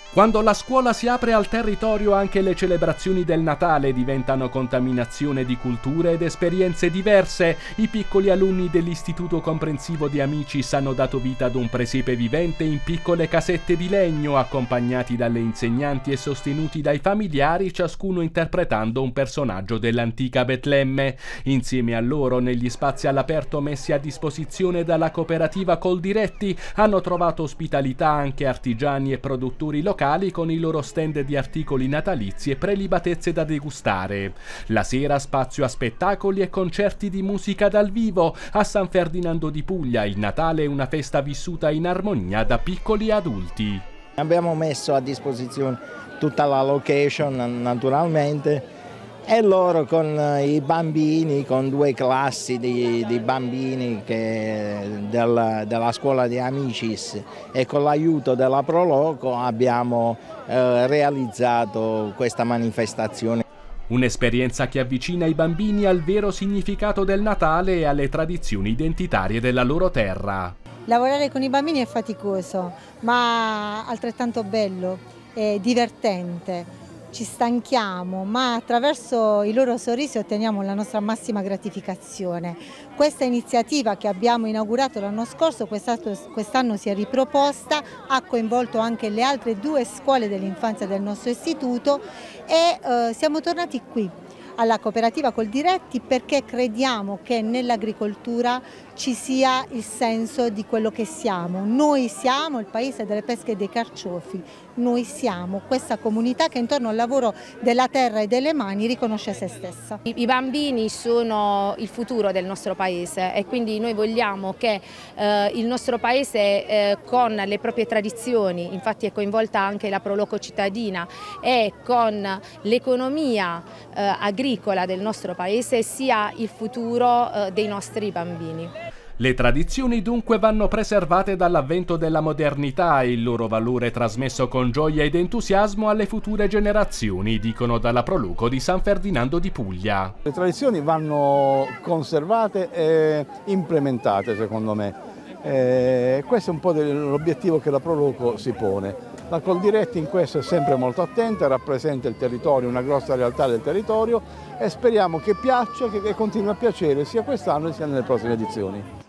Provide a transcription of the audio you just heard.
Quando la scuola si apre al territorio, anche le celebrazioni del Natale diventano contaminazione di culture ed esperienze diverse. I piccoli alunni dell'Istituto Comprensivo di Amicis hanno dato vita ad un presepe vivente in piccole casette di legno, accompagnati dalle insegnanti e sostenuti dai familiari, ciascuno interpretando un personaggio dell'antica Betlemme. Insieme a loro, negli spazi all'aperto messi a disposizione dalla cooperativa Coldiretti, hanno trovato ospitalità anche artigiani e produttori locali con i loro stand di articoli natalizi e prelibatezze da degustare. La sera spazio a spettacoli e concerti di musica dal vivo. A San Ferdinando di Puglia il Natale è una festa vissuta in armonia da piccoli e adulti. Abbiamo messo a disposizione tutta la location naturalmente e loro con i bambini, con due classi di bambini della scuola di Amicis e con l'aiuto della Proloco abbiamo realizzato questa manifestazione. Un'esperienza che avvicina i bambini al vero significato del Natale e alle tradizioni identitarie della loro terra. Lavorare con i bambini è faticoso, ma altrettanto bello e divertente. Ci stanchiamo, ma attraverso i loro sorrisi otteniamo la nostra massima gratificazione. Questa iniziativa che abbiamo inaugurato l'anno scorso, quest'anno si è riproposta, ha coinvolto anche le altre due scuole dell'infanzia del nostro istituto e siamo tornati qui alla cooperativa Coldiretti perché crediamo che nell'agricoltura ci sia il senso di quello che siamo. Noi siamo il paese delle pesche e dei carciofi, noi siamo questa comunità che intorno al lavoro della terra e delle mani riconosce se stessa. I bambini sono il futuro del nostro paese e quindi noi vogliamo che il nostro paese con le proprie tradizioni, infatti è coinvolta anche la Proloco cittadina, e con l'economia agricola del nostro paese sia il futuro dei nostri bambini. Le tradizioni dunque vanno preservate dall'avvento della modernità e il loro valore trasmesso con gioia ed entusiasmo alle future generazioni, dicono dalla Proloco di San Ferdinando di Puglia. Le tradizioni vanno conservate e implementate, secondo me. Questo è un po' l'obiettivo che la Proloco si pone. La Coldiretti in questo è sempre molto attenta, rappresenta il territorio, una grossa realtà del territorio e speriamo che piaccia, che continui a piacere sia quest'anno sia nelle prossime edizioni.